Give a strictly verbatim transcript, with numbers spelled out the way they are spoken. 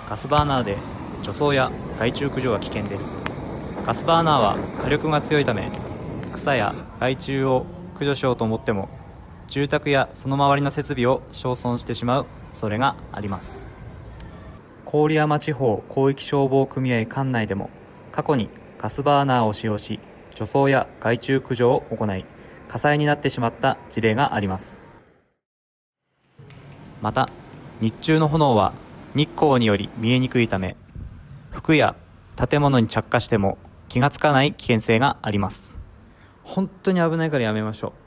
ガスバーナーで除草や害虫駆除は危険です。ガスバーナーは火力が強いため、草や害虫を駆除しようと思っても住宅やその周りの設備を焼損してしまう恐れがあります。郡山地方広域消防組合管内でも過去にガスバーナーを使用し除草や害虫駆除を行い火災になってしまった事例があります。また日中の炎は日光により見えにくいため、服や建物に着火しても気がつかない危険性があります。本当に危ないからやめましょう。